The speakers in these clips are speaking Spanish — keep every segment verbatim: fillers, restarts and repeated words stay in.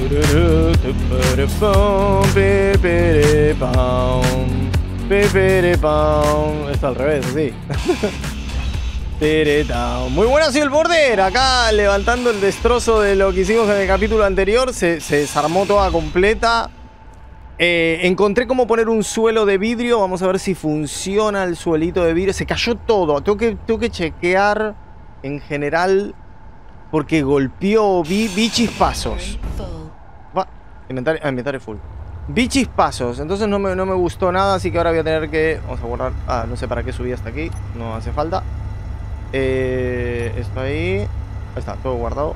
Esto al revés, sí. Muy bueno ha sido el border. Acá levantando el destrozo de lo que hicimos en el capítulo anterior. Se, se desarmó toda completa. Eh, encontré cómo poner un suelo de vidrio. Vamos a ver si funciona el suelito de vidrio. Se cayó todo. Tengo que, tengo que chequear en general. Porque golpeó. Vi, vi chispazos. Va. Inventario, ah, inventario full. Vi chispazos. Entonces no me, no me gustó nada. Así que ahora voy a tener que. Vamos a borrar. Ah, no sé para qué subí hasta aquí. No hace falta. Eh, esto ahí. Ahí está, todo guardado.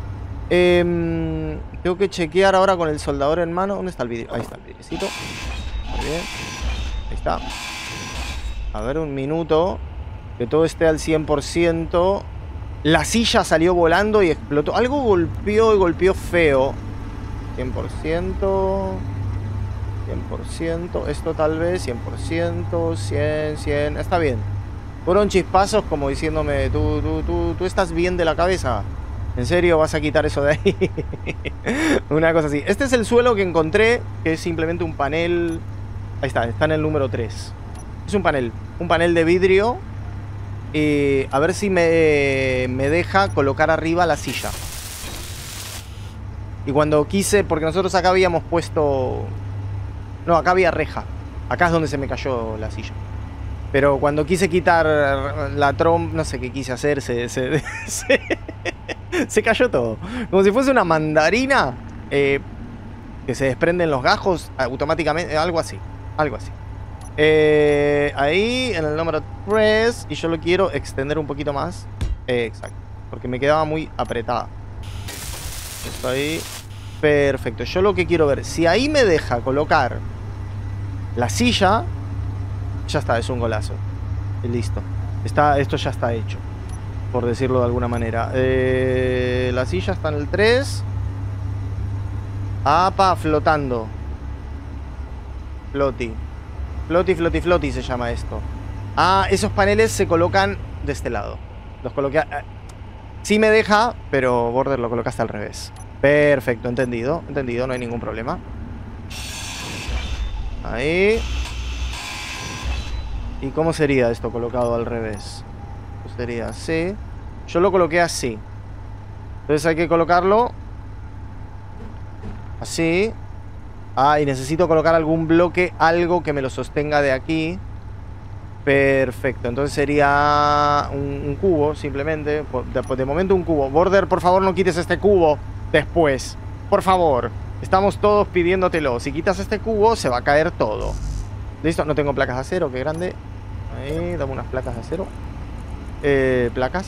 Eh, tengo que chequear ahora con el soldador en mano. ¿Dónde está el vidrio? Ahí está el vidriecito. Muy bien. Ahí está. A ver, un minuto. Que todo esté al cien por ciento. La silla salió volando y explotó. Algo golpeó y golpeó feo. cien por ciento. cien por ciento. Esto tal vez. cien por ciento. cien, cien. Está bien. Fueron chispazos como diciéndome, tú, tú, tú, tú estás bien de la cabeza. ¿En serio vas a quitar eso de ahí? Una cosa así. Este es el suelo que encontré, que es simplemente un panel. Ahí está, está en el número tres. Es un panel, un panel de vidrio. Y a ver si me, me deja colocar arriba la silla. Y cuando quise, porque nosotros acá habíamos puesto... No, acá había reja. Acá es donde se me cayó la silla. Pero cuando quise quitar la trompa, no sé qué quise hacer, se, se, se, se cayó todo. Como si fuese una mandarina eh, que se desprenden los gajos automáticamente, algo así, algo así. Eh, ahí en el número tres, y yo lo quiero extender un poquito más. Eh, exacto, porque me quedaba muy apretada. Esto ahí, perfecto. Yo lo que quiero ver, si ahí me deja colocar la silla... Ya está, es un golazo. Y listo. Está, esto ya está hecho, por decirlo de alguna manera. Eh, la silla está en el tres. Apa, flotando. Floti. Floti, floti, floti se llama esto. Ah, esos paneles se colocan de este lado. Los coloqué... Sí me deja, pero Border lo colocaste al revés. Perfecto, entendido. Entendido, no hay ningún problema. Ahí... ¿Y cómo sería esto colocado al revés? Pues sería así. Yo lo coloqué así. Entonces hay que colocarlo así. Ah, y necesito colocar algún bloque, algo que me lo sostenga de aquí. Perfecto, entonces sería un, un cubo, simplemente. De, de momento un cubo. Border, por favor no quites este cubo después. Por favor, estamos todos pidiéndotelo. Si quitas este cubo se va a caer todo. Listo, no tengo placas de acero, qué grande. Ahí, dame unas placas de acero. Eh, placas.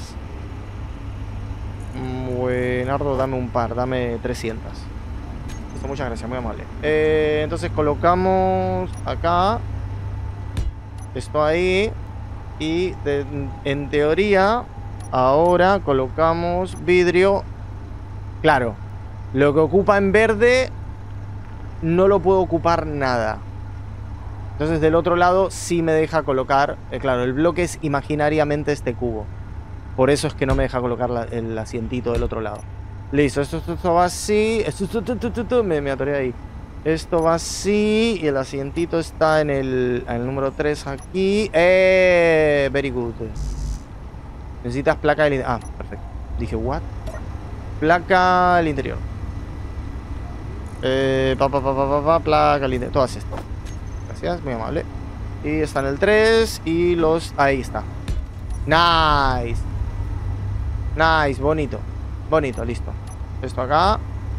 Buenardo, dame un par, dame trescientas. Listo, muchas gracias, muy amable. Eh, entonces colocamos acá. Esto ahí. Y de, en teoría, ahora colocamos vidrio. Claro, lo que ocupa en verde no lo puedo ocupar nada. Entonces del otro lado sí me deja colocar, eh, claro, el bloque es imaginariamente este cubo. Por eso es que no me deja colocar la, el asientito del otro lado. Listo, esto, esto, esto va así. Esto, esto, esto, esto, esto, me, me atoré ahí. Esto va así y el asientito está en el, en el número tres aquí. Eh, very good. Necesitas placa del interior. Ah, perfecto. Dije, what? Placa del interior. Eh, pa, pa, pa, pa, pa, pa, placa del interior. Todas estas. Gracias, muy amable. Y está en el tres y los... Ahí está. Nice. Nice, bonito. Bonito, listo. Esto acá.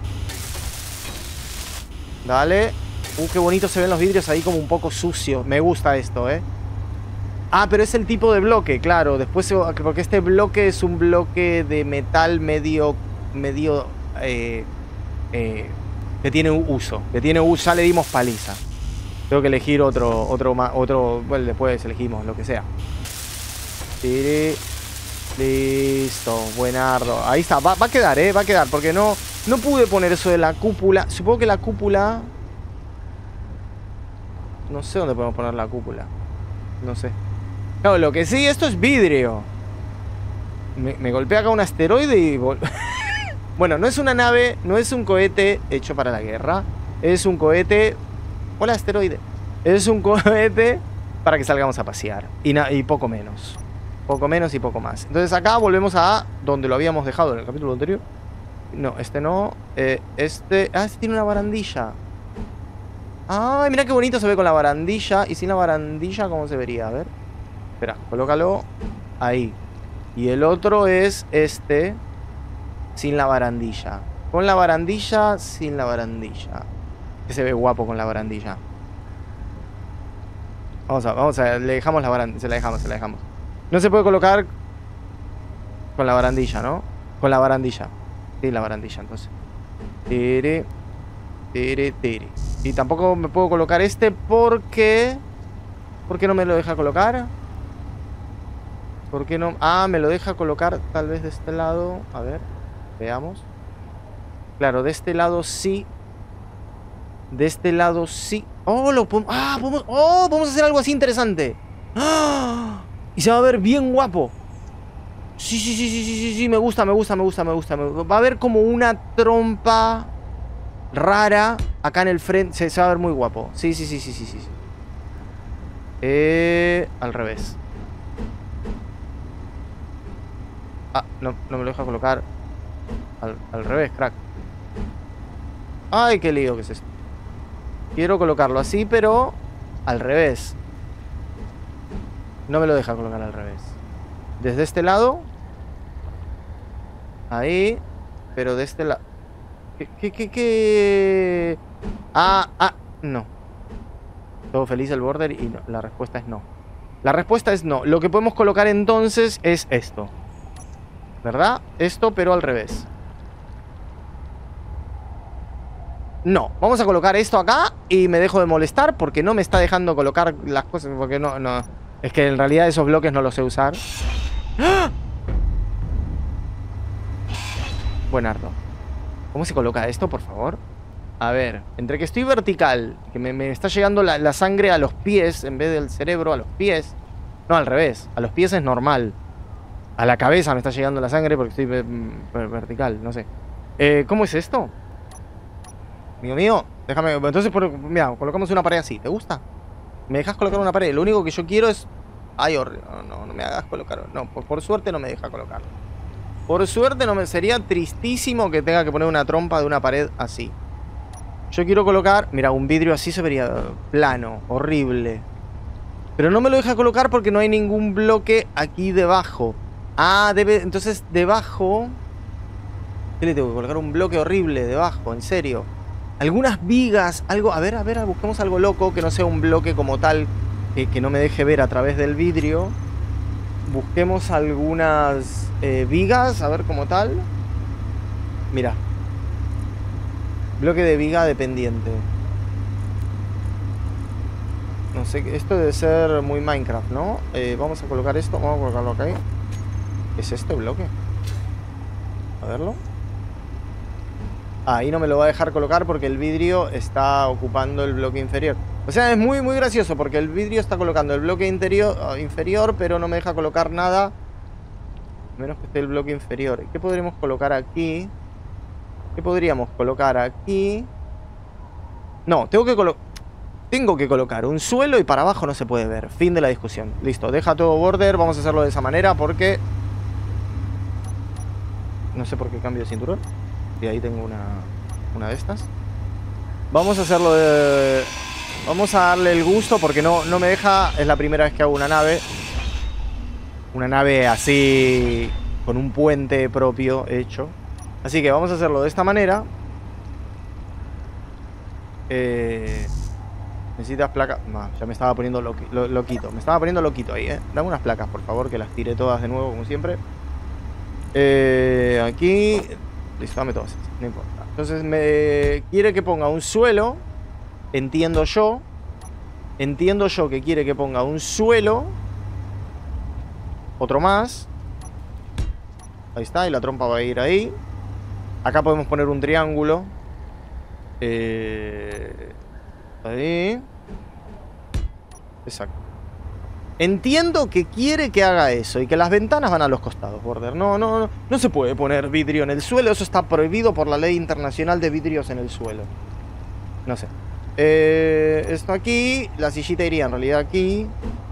Dale. Uh, qué bonito se ven los vidrios ahí como un poco sucios. Me gusta esto, eh. Ah, pero es el tipo de bloque, claro. Después, porque este bloque es un bloque de metal medio... Medio... Eh, eh, que tiene uso. Que tiene uso. Ya le dimos paliza. Tengo que elegir otro, otro, otro, bueno, después elegimos lo que sea. Sí. Listo, buenardo. Ahí está, va, va a quedar, eh, va a quedar, porque no, no pude poner eso de la cúpula. Supongo que la cúpula... No sé dónde podemos poner la cúpula. No sé. Claro, lo que sí, esto es vidrio. Me, me golpea acá un asteroide y... Bueno, no es una nave, no es un cohete hecho para la guerra. Es un cohete... Hola, asteroide. Es un cohete para que salgamos a pasear. Y, y poco menos. Poco menos y poco más. Entonces acá volvemos a donde lo habíamos dejado en el capítulo anterior. No, este no. Eh, este... Ah, este tiene una barandilla. Ay, mira qué bonito se ve con la barandilla. Y sin la barandilla, ¿cómo se vería? A ver. Espera, colócalo ahí. Y el otro es este... Sin la barandilla. Con la barandilla, sin la barandilla. Que se ve guapo con la barandilla. Vamos a, vamos a, le dejamos la barandilla. Se la dejamos, se la dejamos. No se puede colocar con la barandilla, ¿no? Con la barandilla. Sí, la barandilla, entonces. Tiri, tiri, tiri. Y tampoco me puedo colocar este porque... ¿Por qué no me lo deja colocar? ¿Por qué no? Ah, me lo deja colocar tal vez de este lado. A ver. Veamos. Claro, de este lado sí. De este lado sí. Oh, lo podemos. Ah, podemos. Oh, podemos hacer algo así interesante. ¡Ah! Y se va a ver bien guapo. Sí, sí, sí, sí, sí, sí, sí. Me gusta, me gusta, me gusta, me gusta. Va a haber como una trompa rara acá en el frente. Se, se va a ver muy guapo. Sí, sí, sí, sí, sí, sí. Eh, al revés. Ah, no, no me lo deja colocar. Al, al revés, crack. Ay, qué lío que es esto. Quiero colocarlo así, pero al revés. No me lo deja colocar al revés. Desde este lado. Ahí. Pero de este lado. ¿Qué, qué, qué, qué? Ah, ah, no. Todo feliz el border y no. La respuesta es no. La respuesta es no. Lo que podemos colocar entonces es esto. ¿Verdad? Esto, pero al revés. No, vamos a colocar esto acá y me dejo de molestar porque no me está dejando colocar las cosas. Porque no, no. Es que en realidad esos bloques no los sé usar. ¡Ah! Buenardo. ¿Cómo se coloca esto, por favor? A ver, entre que estoy vertical, que me, me está llegando la, la sangre a los pies en vez del cerebro, a los pies. No, al revés, a los pies es normal. A la cabeza me está llegando la sangre porque estoy vertical, no sé. eh, ¿Cómo es esto? Mío mío, déjame, entonces, por, mira, colocamos una pared así, ¿te gusta? ¿Me dejas colocar una pared? Lo único que yo quiero es... Ay, horrible, no, no, no me hagas colocar. No, por, por suerte no me deja colocarlo. Por suerte no me... Sería tristísimo que tenga que poner una trompa de una pared así. Yo quiero colocar... Mira, un vidrio así se vería plano, horrible. Pero no me lo deja colocar porque no hay ningún bloque aquí debajo. Ah, debe... Entonces, debajo... ¿Qué le tengo que colocar? Un bloque horrible debajo, en serio. Algunas vigas, algo... A ver, a ver, busquemos algo loco que no sea un bloque como tal, que, que no me deje ver a través del vidrio. Busquemos algunas eh, vigas, a ver, como tal. Mira. Bloque de viga dependiente. No sé, esto debe ser muy Minecraft, ¿no? Eh, vamos a colocar esto, vamos a colocarlo acá. ¿Qué es este bloque? A verlo. Ahí no me lo va a dejar colocar porque el vidrio está ocupando el bloque inferior. O sea, es muy, muy gracioso porque el vidrio está colocando el bloque interior, inferior, pero no me deja colocar nada. Menos que esté el bloque inferior. ¿Qué podríamos colocar aquí? ¿Qué podríamos colocar aquí? No, tengo que colocar... Tengo que colocar un suelo y para abajo no se puede ver. Fin de la discusión. Listo, deja todo border. Vamos a hacerlo de esa manera porque... No sé por qué cambio de cinturón. Y ahí tengo una, una de estas. Vamos a hacerlo de... Vamos a darle el gusto porque no, no me deja... Es la primera vez que hago una nave. Una nave así... Con un puente propio hecho. Así que vamos a hacerlo de esta manera. Eh... Necesitas placas... No, ya me estaba poniendo loqui... lo, loquito. Me estaba poniendo loquito ahí, ¿eh? Dame unas placas, por favor, que las tiré todas de nuevo, como siempre. Eh... Aquí... Listo, dame todas, no importa. Entonces me quiere que ponga un suelo. Entiendo yo. Entiendo yo que quiere que ponga un suelo. Otro más. Ahí está, y la trompa va a ir ahí. Acá podemos poner un triángulo. Eh... Ahí. Exacto. Entiendo que quiere que haga eso y que las ventanas van a los costados, Border. No, no, no. No se puede poner vidrio en el suelo. Eso está prohibido por la ley internacional de vidrios en el suelo. No sé. Eh, esto aquí. La sillita iría en realidad aquí.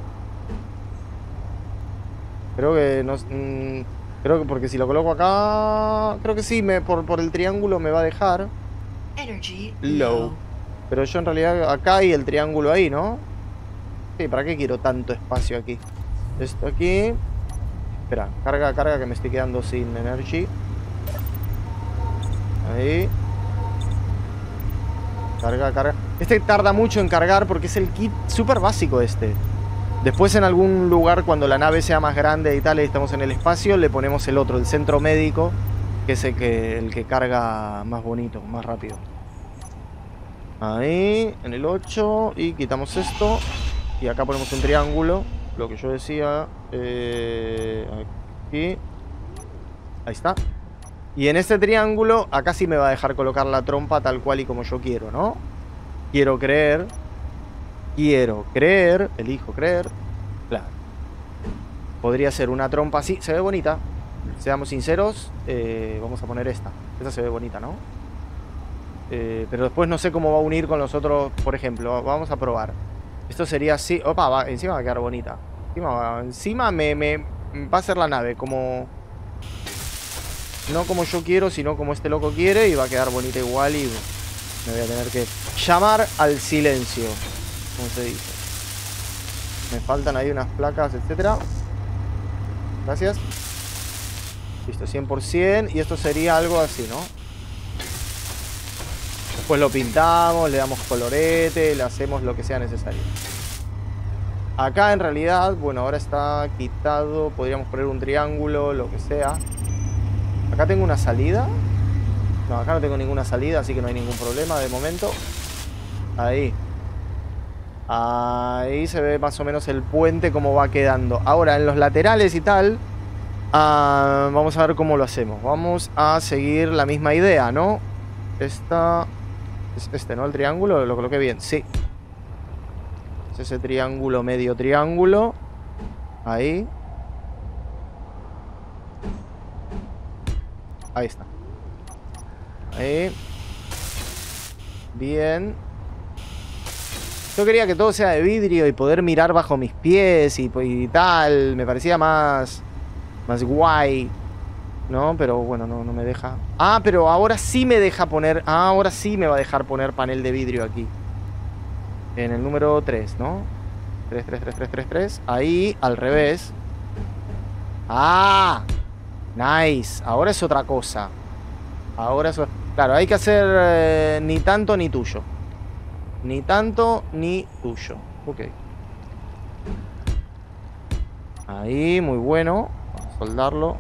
Creo que no... Mmm, creo que porque si lo coloco acá... Creo que sí, me, por, por el triángulo me va a dejar. Energy Low. Pero yo en realidad acá y el triángulo ahí, ¿no? Sí, ¿para qué quiero tanto espacio aquí? Esto aquí. Espera, carga, carga, que me estoy quedando sin energy. Ahí. Carga, carga. Este tarda mucho en cargar porque es el kit súper básico este. Después en algún lugar, cuando la nave sea más grande y tal, y estamos en el espacio, le ponemos el otro, el centro médico, que es el que, el que carga más bonito, más rápido. Ahí, en el ocho. Y quitamos esto. Y acá ponemos un triángulo. Lo que yo decía. Eh, aquí. Ahí está. Y en este triángulo, acá sí me va a dejar colocar la trompa tal cual y como yo quiero, ¿no? Quiero creer. Quiero creer. Elijo creer. Claro. Podría ser una trompa así. Se ve bonita. Seamos sinceros. Eh, vamos a poner esta. Esta se ve bonita, ¿no? Eh, pero después no sé cómo va a unir con los otros. Por ejemplo, vamos a probar. Esto sería así. Opa, va, encima va a quedar bonita. Encima, va, encima me, me va a hacer la nave como... No como yo quiero, sino como este loco quiere. Y va a quedar bonita igual. Y me voy a tener que llamar al silencio, como se dice. Me faltan ahí unas placas, etcétera. Gracias. Listo, cien por cien. Y esto sería algo así, ¿no? Después lo pintamos, le damos colorete, le hacemos lo que sea necesario. Acá en realidad, bueno, ahora está quitado. Podríamos poner un triángulo, lo que sea. Acá tengo una salida. No, acá no tengo ninguna salida, así que no hay ningún problema de momento. Ahí. Ahí se ve más o menos el puente cómo va quedando. Ahora, en los laterales y tal, uh, vamos a ver cómo lo hacemos. Vamos a seguir la misma idea, ¿no? Esta... Es este, ¿no? El triángulo, lo coloqué bien, sí. Es ese triángulo, medio triángulo. Ahí. Ahí está. Ahí. Bien. Yo quería que todo sea de vidrio y poder mirar bajo mis pies y, y tal. Me parecía más... Más guay, ¿no? Pero bueno, no, no me deja. Ah, pero ahora sí me deja poner... Ah, ahora sí me va a dejar poner panel de vidrio aquí. En el número tres, ¿no? tres, tres, tres, tres, tres, tres. Ahí, al revés. ¡Ah! Nice. Ahora es otra cosa. Ahora es... Claro, hay que hacer eh, ni tanto ni tuyo. Ni tanto ni tuyo. Ok. Ahí, muy bueno. Vamos a soldarlo.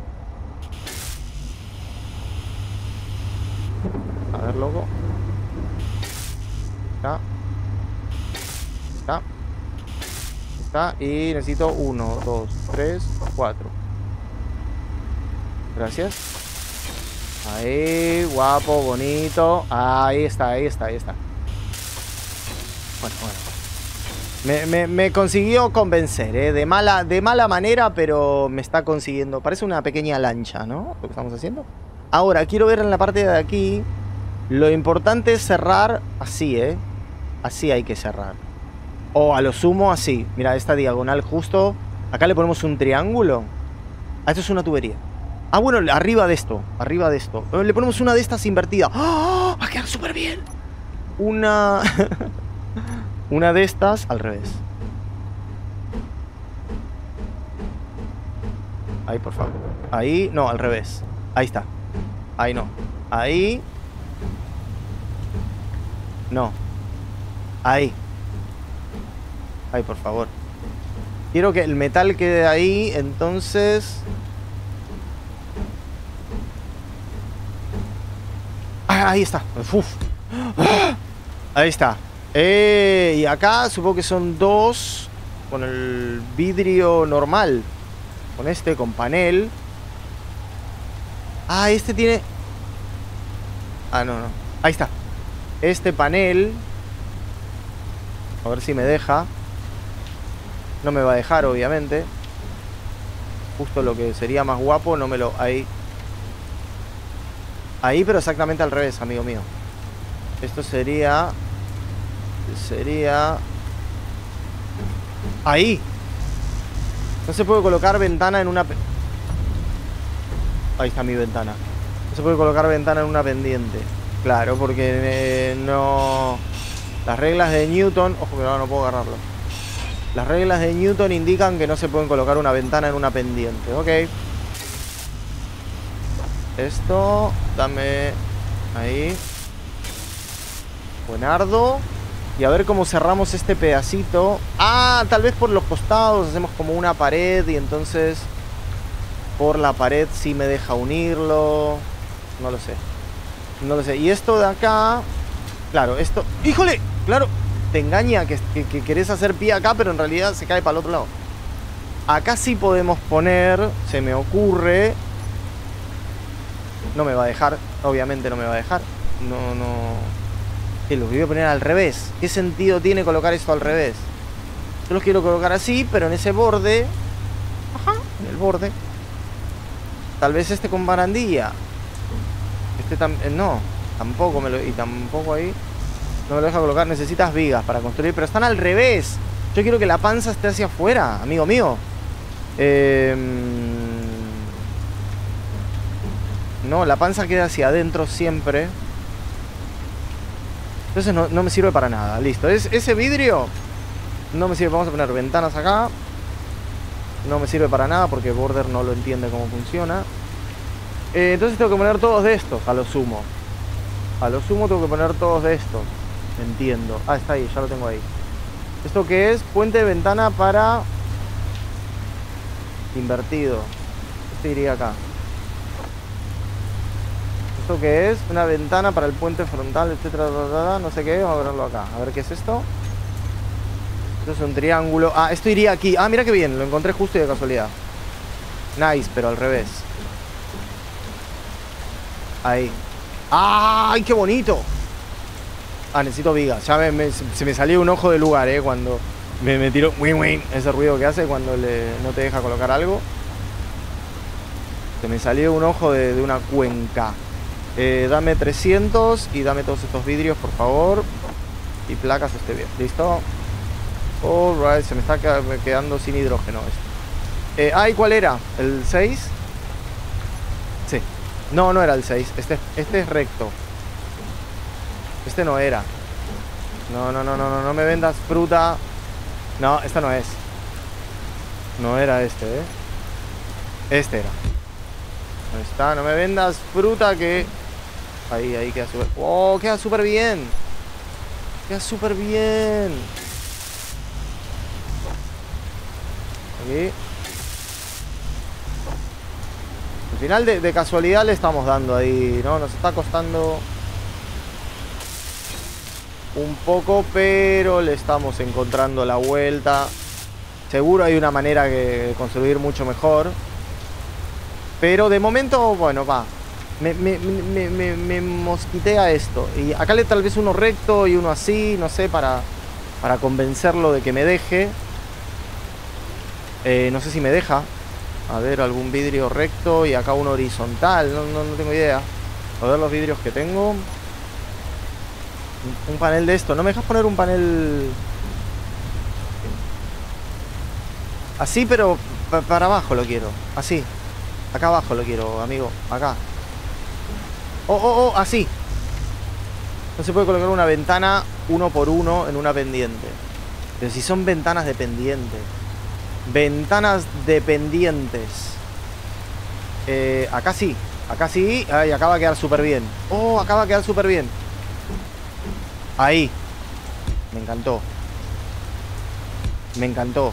A ver, loco. Está. Está. Está. Y necesito uno, dos, tres, cuatro. Gracias. Ahí, guapo, bonito. Ahí está, ahí está, ahí está. Bueno, bueno. Me, me, me consiguió convencer, ¿eh? De mala, de mala manera, pero me está consiguiendo. Parece una pequeña lancha, ¿no? Lo que estamos haciendo. Ahora, quiero ver en la parte de aquí. Lo importante es cerrar así, ¿eh? Así hay que cerrar. O a lo sumo así. Mira, esta diagonal justo. Acá le ponemos un triángulo. Ah, esto es una tubería. Ah, bueno, arriba de esto. Arriba de esto. Le ponemos una de estas invertida. ¡Oh! Va a quedar súper bien. Una... Una de estas al revés. Ahí, por favor. Ahí, no, al revés. Ahí está. Ahí no. Ahí. No. Ahí. Ahí, por favor. Quiero que el metal quede ahí, entonces... Ah, ahí está. Uf. Ahí está. Eh, y acá supongo que son dos. Con el vidrio normal. Con este, con panel. Ah, este tiene... Ah, no, no. Ahí está. Este panel. A ver si me deja. No me va a dejar, obviamente. Justo lo que sería más guapo, no me lo... Ahí. Ahí, pero exactamente al revés, amigo mío. Esto sería... Sería... Ahí. No se puede colocar ventana en una... Ahí está mi ventana. No se puede colocar ventana en una pendiente. Claro, porque eh, no... Las reglas de Newton... Ojo que no, no puedo agarrarlo. Las reglas de Newton indican que no se pueden colocar una ventana en una pendiente. Ok. Esto... Dame... Ahí. Buenardo. Y a ver cómo cerramos este pedacito. Ah, tal vez por los costados hacemos como una pared y entonces por la pared sí me deja unirlo. No lo sé. No lo sé. Y esto de acá... Claro, esto... ¡Híjole! Claro, te engaña que, que, que querés hacer pie acá, pero en realidad se cae para el otro lado. Acá sí podemos poner... Se me ocurre... No me va a dejar. Obviamente no me va a dejar. No, no... Que los voy a poner al revés. ¿Qué sentido tiene colocar esto al revés? Yo los quiero colocar así, pero en ese borde. Ajá, en el borde. Tal vez este con barandilla. Este también. No, tampoco me lo. Y tampoco ahí. No me lo deja colocar. Necesitas vigas para construir, pero están al revés. Yo quiero que la panza esté hacia afuera, amigo mío. Eh... No, la panza queda hacia adentro siempre. Entonces no, no me sirve para nada. Listo. Es, ese vidrio no me sirve. Vamos a poner ventanas acá. No me sirve para nada porque Border no lo entiende cómo funciona. Eh, entonces tengo que poner todos de estos. A lo sumo. A lo sumo tengo que poner todos de estos. Entiendo. Ah, está ahí. Ya lo tengo ahí. ¿Esto qué es? Puente de ventana para... Invertido. Este iría acá. ¿Esto qué es? Una ventana para el puente frontal, etcétera, no sé qué. Vamos a verlo acá. A ver qué es esto. Esto es un triángulo. Ah, esto iría aquí. Ah, mira qué bien. Lo encontré justo y de casualidad. Nice, pero al revés. Ahí. ¡Ay, qué bonito! Ah, necesito vigas. Ya me, me, se me salió un ojo de lugar, eh. Cuando me, me tiró win win. Ese ruido que hace cuando le, no te deja colocar algo. Se me salió un ojo de, de una cuenca. Eh, dame trescientos y dame todos estos vidrios, por favor. Y placas esté bien. ¿Listo? Alright, se me está quedando sin hidrógeno esto. Eh, ay, ¿cuál era? ¿El seis? Sí. No, no era el seis. Este, este es recto. Este no era. No, no, no, no, no, no me vendas fruta. No, esta no es. No era este, ¿eh? Este era. Ahí está, no me vendas fruta que... Ahí, ahí queda súper... ¡Oh! Queda súper bien. Queda súper bien. Aquí. Al final de, de casualidad le estamos dando ahí, ¿no? Nos está costando un poco, pero le estamos encontrando la vuelta. Seguro hay una manera de construir mucho mejor. Pero de momento, bueno, va. Me, me, me, me, me mosquitea esto. Y acá le tal vez uno recto y uno así, no sé, para, para convencerlo de que me deje. Eh, no sé si me deja. A ver, algún vidrio recto y acá uno horizontal. No, no, no tengo idea. A ver los vidrios que tengo. Un, un panel de esto. ¿No me dejas poner un panel así, pero pa para abajo lo quiero? Así. Acá abajo lo quiero, amigo. Acá. Oh, oh, oh, así. No se puede colocar una ventana uno por uno en una pendiente. Pero si son ventanas dependientes. Ventanas dependientes. Eh, acá sí. Acá sí. Ay, acá va a quedar súper bien. Oh, acá va a quedar súper bien. Ahí. Me encantó. Me encantó.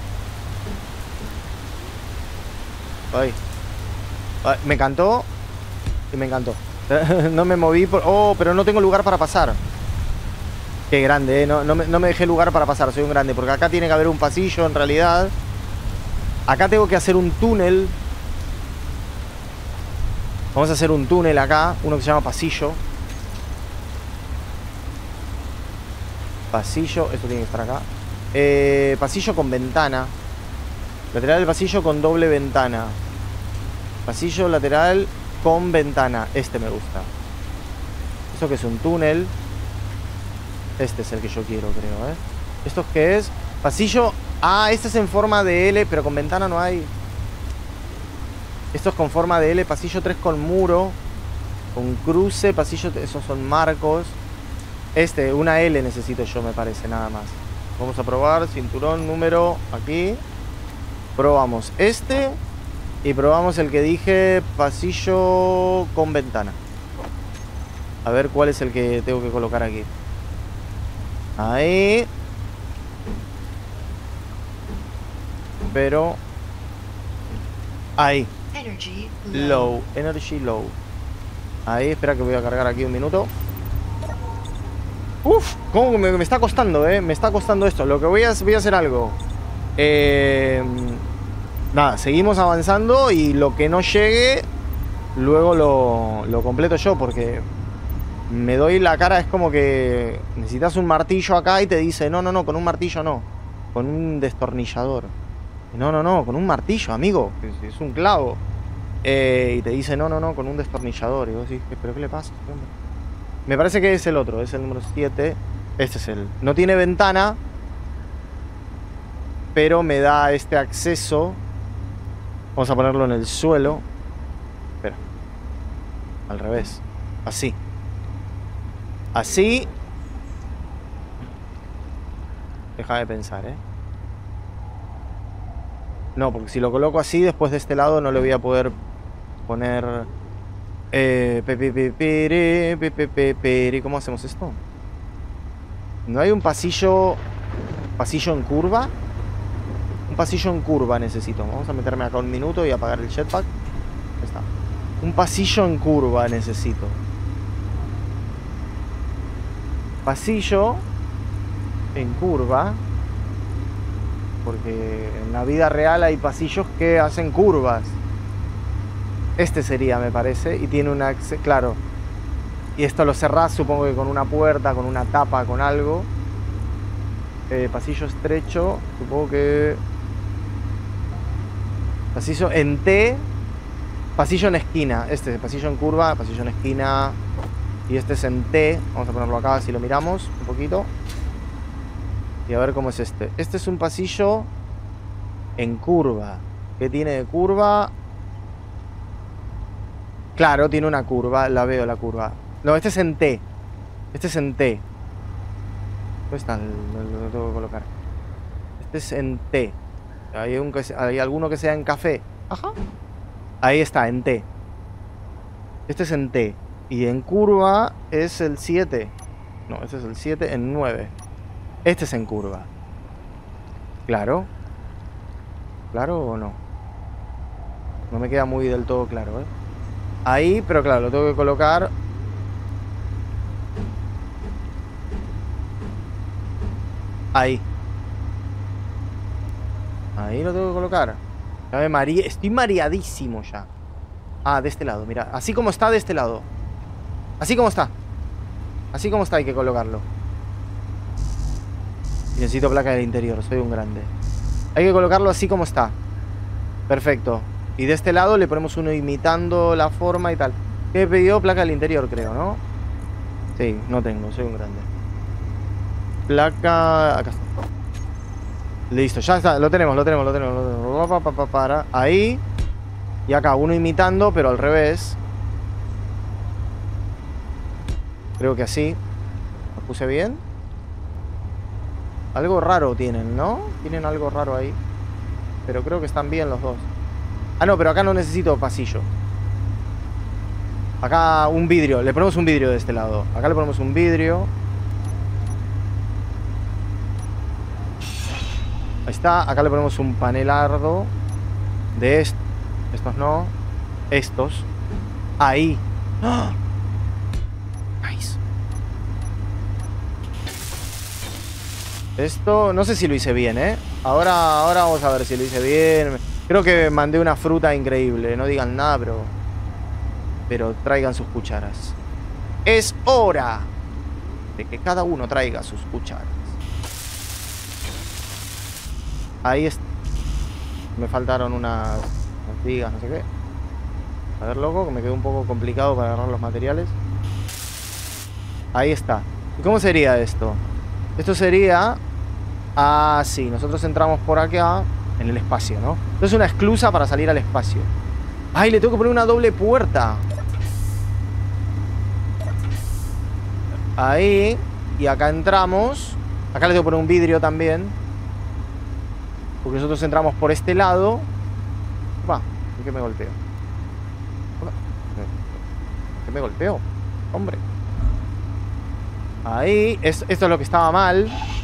Ay. Ay, me encantó. Y me encantó. No me moví por... Oh, pero no tengo lugar para pasar. Qué grande, ¿eh? No, no, me, no me dejé lugar para pasar, soy un grande. Porque acá tiene que haber un pasillo en realidad. Acá tengo que hacer un túnel. Vamos a hacer un túnel acá. Uno que se llama pasillo. Pasillo, esto tiene que estar acá. eh, Pasillo con ventana. Lateral del pasillo con doble ventana. Pasillo lateral con ventana. Este me gusta. ¿Esto que es un túnel? Este es el que yo quiero, creo, ¿eh? ¿Esto qué es? Pasillo... Ah, este es en forma de L, pero con ventana no hay. Esto es con forma de L. Pasillo tres con muro. Con cruce, pasillo... Esos son marcos. Este, una L necesito yo, me parece, nada más. Vamos a probar. Cinturón, número... Aquí. Probamos este. Y probamos el que dije, pasillo con ventana. A ver cuál es el que tengo que colocar aquí. Ahí. Pero... Ahí. Energy Low. Energy low. Ahí, espera que voy a cargar aquí un minuto. Uf, cómo me, me está costando, eh. Me está costando esto. Lo que voy a, voy a hacer algo. Eh... Nada, seguimos avanzando y lo que no llegue, luego lo, lo completo yo, porque me doy la cara, es como que necesitas un martillo acá y te dice, no, no, no, con un martillo no, con un destornillador. No, no, no, con un martillo, amigo, es, es un clavo. Eh, y te dice, no, no, no, con un destornillador. Y vos decís, ¿pero qué le pasa? Me parece que es el otro, es el número siete. Este es el... No tiene ventana, pero me da este acceso. Vamos a ponerlo en el suelo. Espera. Al revés. Así. Así. Deja de pensar, ¿eh? No, porque si lo coloco así, después de este lado no le voy a poder poner... Eh, pe, pe, pe, pere, pe, pe, pe, pere. ¿Cómo hacemos esto? ¿No hay un pasillo... pasillo en curva? Un pasillo en curva necesito. Vamos a meterme acá un minuto y apagar el jetpack. Ahí está. Un pasillo en curva necesito. Pasillo en curva. Porque en la vida real hay pasillos que hacen curvas. Este sería, me parece. Y tiene una... Claro. Y esto lo cerrás, supongo que con una puerta, con una tapa, con algo. Eh, pasillo estrecho. Supongo que... Pasillo en T. Pasillo en esquina. Este es pasillo en curva, pasillo en esquina. Y este es en T. Vamos a ponerlo acá, si lo miramos un poquito. Y a ver cómo es este. Este es un pasillo en curva. ¿Qué tiene de curva? Claro, tiene una curva. La veo la curva. No, este es en T. Este es en T. ¿Dónde está? Lo, lo tengo que colocar. Este es en T. Hay, un que, hay alguno que sea en café. Ajá. Ahí está, en T. Este es en T. Y en curva es el siete. No, este es el siete en nueve. Este es en curva. Claro. ¿Claro o no? No me queda muy del todo claro, ¿eh? Ahí, pero claro, lo tengo que colocar. Ahí. Ahí lo tengo que colocar. Ya me mareé. Estoy mareadísimo ya. Ah, de este lado, mira. Así como está, de este lado. Así como está. Así como está hay que colocarlo. Y necesito placa del interior, soy un grande. Hay que colocarlo así como está. Perfecto. Y de este lado le ponemos uno imitando la forma y tal. ¿Qué he pedido? Placa del interior, creo, ¿no? Sí, no tengo, soy un grande. Placa... Acá está. Listo, ya está, lo tenemos, lo tenemos, lo tenemos, lo tenemos. Para. Ahí. Y acá, uno imitando, pero al revés. Creo que así. ¿Lo puse bien? Algo raro tienen, ¿no? Tienen algo raro ahí. Pero creo que están bien los dos. Ah, no, pero acá no necesito pasillo. Acá un vidrio. Le ponemos un vidrio de este lado. Acá le ponemos un vidrio. Ahí está. Acá le ponemos un panelardo. De estos. Estos no. Estos. Ahí. ¡Oh! Nice. Esto, no sé si lo hice bien, ¿eh? Ahora, ahora vamos a ver si lo hice bien. Creo que mandé una fruta increíble. No digan nada, pero... Pero traigan sus cucharas. Es hora de que cada uno traiga sus cucharas. Ahí está. Me faltaron unas, unas vigas, no sé qué. A ver, loco, que me quedó un poco complicado para agarrar los materiales. Ahí está. ¿Y cómo sería esto? Esto sería... Ah, sí, nosotros entramos por acá en el espacio, ¿no? Esto es una esclusa para salir al espacio. ¡Ay, le tengo que poner una doble puerta! Ahí. Y acá entramos. Acá le tengo que poner un vidrio también. Porque nosotros entramos por este lado. Va, ¿por qué me golpeo? ¿Por qué me golpeo? Hombre. Ahí. Es, esto es lo que estaba mal.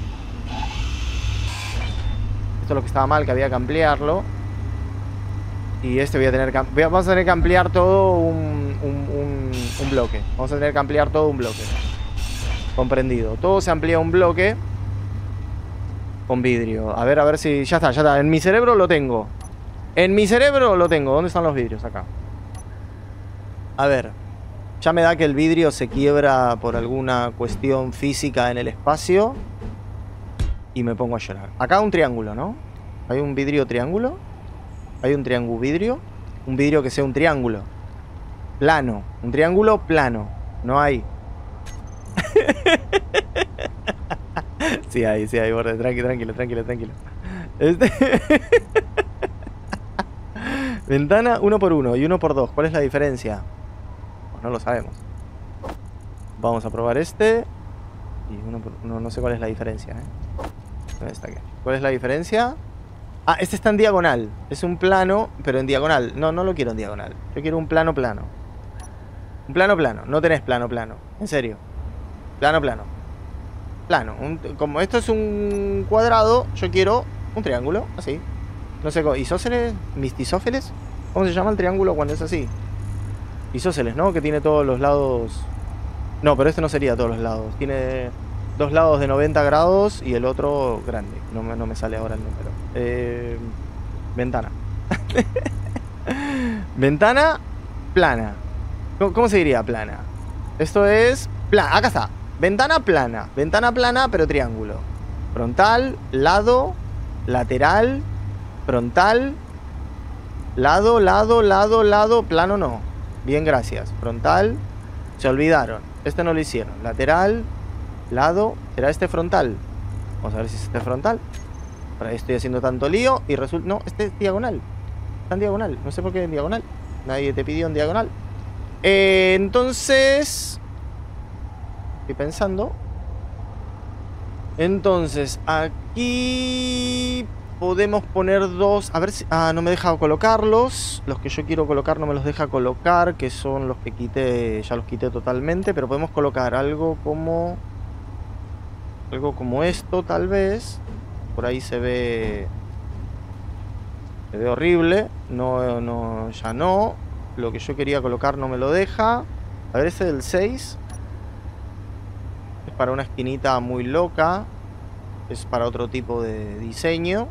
Esto es lo que estaba mal, que había que ampliarlo. Y este voy a tener que... Voy a, vamos a tener que ampliar todo un, un, un, un bloque. Vamos a tener que ampliar todo un bloque. Comprendido. Todo se amplía un bloque con vidrio. A ver, a ver si... Ya está, ya está. En mi cerebro lo tengo. En mi cerebro lo tengo. ¿Dónde están los vidrios? Acá. A ver. Ya me da que el vidrio se quiebra por alguna cuestión física en el espacio. Y me pongo a llorar. Acá un triángulo, ¿no? Hay un vidrio triángulo. Hay un triángulo vidrio. Un vidrio que sea un triángulo. Plano. Un triángulo plano. No hay. Sí hay, sí hay, borde. Tranquilo, tranquilo, tranquilo, tranquilo. Este... Ventana uno por uno y uno por dos. ¿Cuál es la diferencia? Pues no lo sabemos. Vamos a probar este. Y uno por uno, no sé cuál es la diferencia, ¿eh? ¿Dónde está aquí? ¿Cuál es la diferencia? Ah, este está en diagonal. Es un plano, pero en diagonal. No, no lo quiero en diagonal. Yo quiero un plano plano. Un plano plano. No tenés plano plano. En serio. Plano plano. Plano. Un, como esto es un cuadrado, yo quiero un triángulo. Así. No sé cómo. ¿Isósceles? ¿Mistisófeles? ¿Cómo se llama el triángulo cuando es así? Isósceles, ¿no? Que tiene todos los lados... No, pero este no sería todos los lados. Tiene dos lados de noventa grados y el otro grande. No me, no me sale ahora el número. Eh, ventana. Ventana plana. ¿Cómo, ¿Cómo se diría plana? Esto es... Plana. Acá está. Ventana plana. Ventana plana, pero triángulo. Frontal, lado, lateral, frontal, lado, lado, lado, lado, plano no. Bien, gracias. Frontal. Se olvidaron. Este no lo hicieron. Lateral, lado. ¿Será este frontal? Vamos a ver si es este frontal. Por ahí estoy haciendo tanto lío y resulta... No, este es diagonal. Está en diagonal. No sé por qué en diagonal. Nadie te pidió en diagonal. Eh, entonces... Estoy pensando. Entonces, aquí... Podemos poner dos... A ver si... Ah, no me deja colocarlos. Los que yo quiero colocar no me los deja colocar. Que son los que quité... Ya los quité totalmente. Pero podemos colocar algo como... Algo como esto, tal vez. Por ahí se ve... Se ve horrible. No, no, ya no. Lo que yo quería colocar no me lo deja. A ver, ese del seis. Es para una esquinita muy loca. Es para otro tipo de diseño.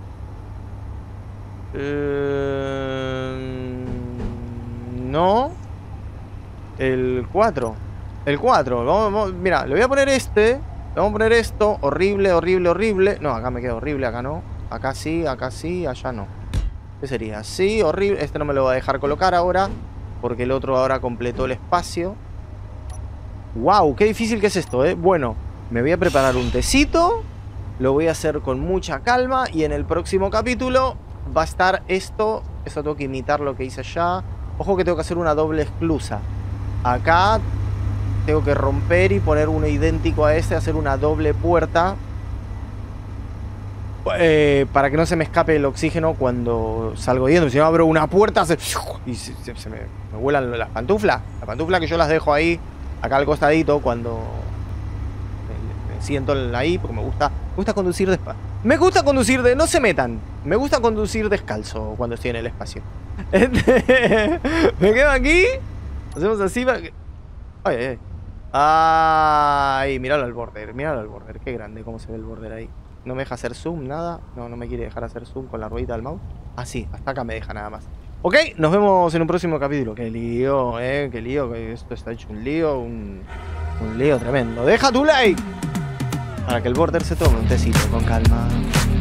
Eh, no. El cuatro. El cuatro. Vamos, vamos, mira, le voy a poner este. Le vamos a poner esto. Horrible, horrible, horrible. No, acá me queda horrible, acá no. Acá sí, acá sí, allá no. ¿Qué sería? Sí, horrible. Este no me lo va a dejar colocar ahora. Porque el otro ahora completó el espacio. Wow, qué difícil que es esto, ¿eh? Bueno, me voy a preparar un tecito. Lo voy a hacer con mucha calma. Y en el próximo capítulo va a estar esto. Eso tengo que imitar lo que hice allá. Ojo que tengo que hacer una doble esclusa. Acá tengo que romper y poner uno idéntico a este. Hacer una doble puerta. Eh, para que no se me escape el oxígeno cuando salgo yendo. Si no abro una puerta se, y se, se, se me, me vuelan las pantuflas. Las pantuflas que yo las dejo ahí, acá al costadito, cuando me, me siento ahí, porque me gusta, me gusta conducir despacio. Me gusta conducir de... No se metan. Me gusta conducir descalzo cuando estoy en el espacio. Me quedo aquí. Hacemos así para que... Ay, ay, ay. Ay, míralo al border. Míralo al border. Qué grande cómo se ve el border ahí. No me deja hacer zoom, nada. No, no me quiere dejar hacer zoom con la ruedita del mouse. Ah, sí, hasta acá me deja nada más. Ok, nos vemos en un próximo capítulo. Qué lío, eh, qué lío. Que esto está hecho un lío, un, un lío tremendo. Deja tu like para que el border se tome un tecito con calma.